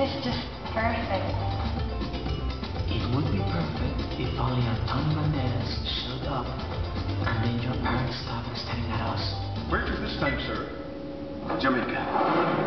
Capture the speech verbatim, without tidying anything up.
is just perfect. It would be perfect if only Antonio Banderas showed up and then your parents stopped staring at us. Where to this time, sir? Jamaica.